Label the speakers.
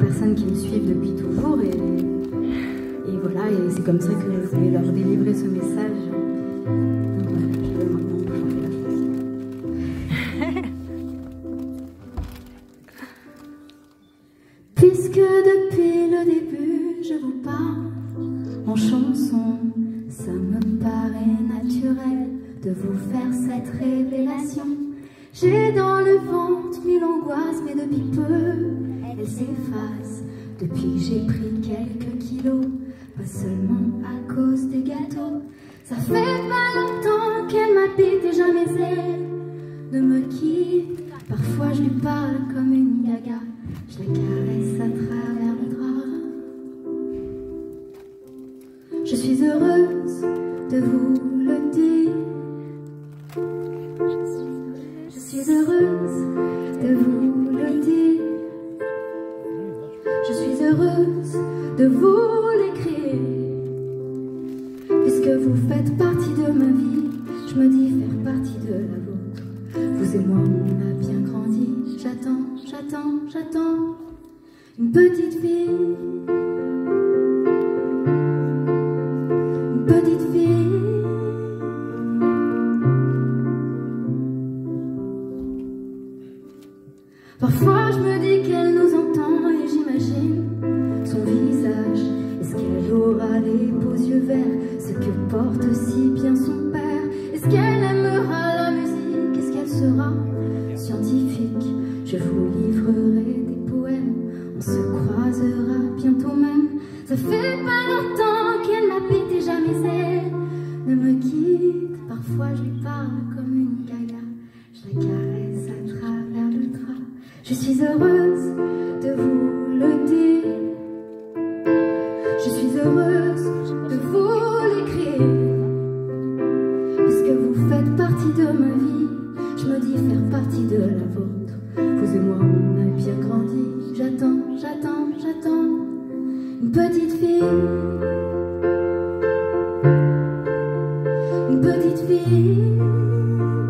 Speaker 1: personnes qui me suivent depuis toujours et voilà, et c'est comme ça que je voulais leur délivrer ce message. Donc voilà, je vais maintenant chanter la chanson. Puisque depuis le début je vous parle en chanson, ça me paraît naturel de vous faire cette révélation. J'ai dans le ventre mille angoisses, mais depuis peu, elles s'effacent. Depuis que j'ai pris quelques kilos, pas seulement à cause des gâteaux. Ça fait pas longtemps qu'elle m'habite et jamais elle ne me quitte. Parfois je lui parle comme une gaga, je la caresse à travers le drap. Je suis heureuse de vous le dire. Je suis heureuse de vous le dire. Je suis heureuse de vous l'écrire. Puisque vous faites partie de ma vie, je me dis faire partie de la vôtre. Vous et moi, on a bien grandi. J'attends, j'attends, j'attends une petite fille. Une petite fille. Parfois je me dis qu'elle nous entend et j'imagine son visage. Est-ce qu'elle aura les beaux yeux verts, ce que porte si bien son père? Est-ce qu'elle aimera la musique? Est-ce qu'elle sera scientifique? Je vous livrerai des poèmes, on se croisera bientôt même. Ça fait pas longtemps qu'elle m'habite et jamais elle ne me quitte. Parfois je lui parle comme une gaga, je la caresse à travers le drap. Je suis heureuse de vous le dire. Je suis heureuse de vous l'écrire. Puisque vous faites partie de ma vie, je me dis faire partie de la vôtre. Vous et moi, on a bien grandi. J'attends, j'attends, j'attends une petite fille. Une petite fille.